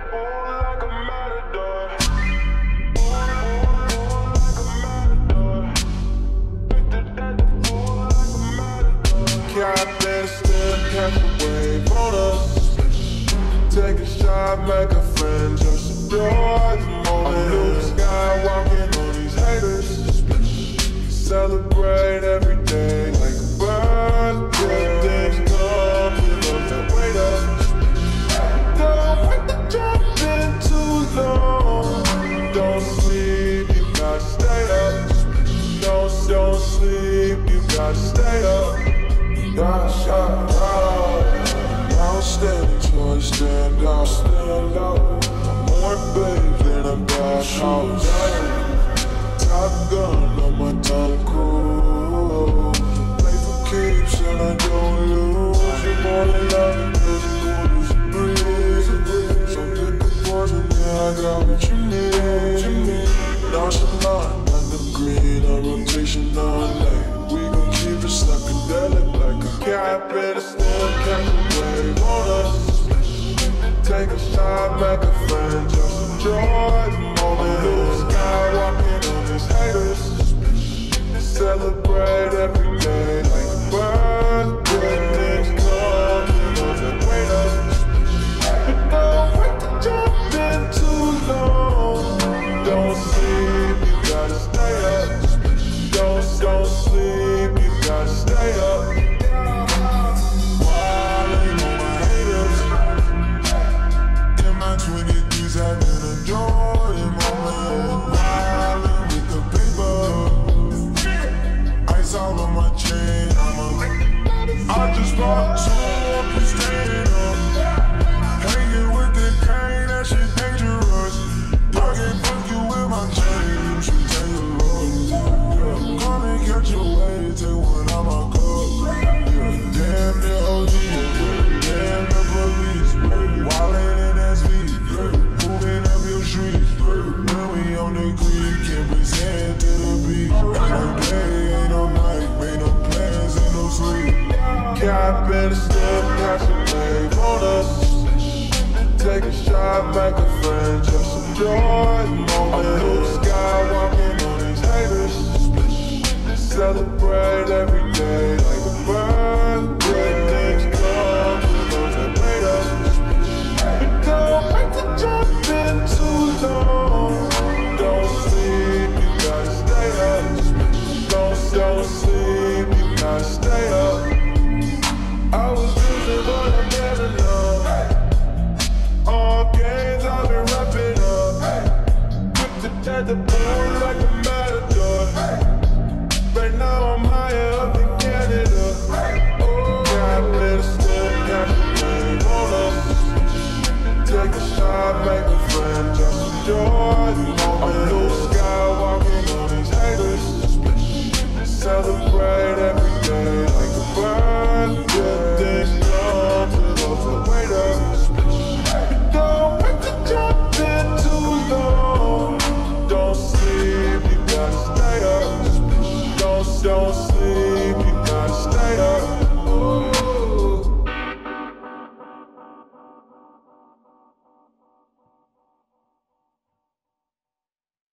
like a matador. Captain still catch a wave on us. Take a shot, make a friend, just enjoy the moment. Blue sky, walking on these haters. Celebrate every day like a birthday. Things come, you know that wait up. Don't wait to jump in too long. Don't sleep, you gotta stay up. Don't sleep, you gotta stay up. I'll stand tall, stand out, stand out. I'm more babe than a bathhouse. Top gun on my Tom Cruise. Play for keeps and I don't lose. You're more than love, cause you're cool as a breeze. So pick a poison, yeah, I got what you need. Nonchalant, like the green, a rotation all night. We gon' keep it psychedelic like a cap in a still catch a wave on us. Take a shot, make a friend, just enjoy the moment. Blue sky, walking on these haters. Celebrate every day like a birthday. Things come, you know that wait up. Don't wait to jump in too long. Don't sleep, you gotta stay up. Don't sleep, you gotta stay up. Wildin' on my haters. In my 20s, having a joy moment. Wildin' with the paper. Ice all on my chain. I just bought 2 up and staying up. Hanging with the cane, that shit dangerous. I can't fuck you with my chain. You should take a look. Come and catch your way, take one out my cup. Damn the OG, damn the police. Wildin' in SV, moving up your street. When we on the creek, can't present to the beach. Ain't no day, ain't no night, ain't no plans, ain't no sleep. Cap in the still catch a wave on us. Take a shot, make a friend, just enjoy the moment. Blue sky, walking on these haters. Celebrate every day like a birthday. Things come, you know that wait up. Don't wait to jump in too long. Don't sleep, you gotta stay up. Don't sleep, you gotta stay up. I was losing, but I'm better now. All games I've been wrapping up. Quick to the pool like a matador. Right now I'm higher up in Canada. Oh, God, still catch a wave on us. Take a shot, make a friend, just enjoy.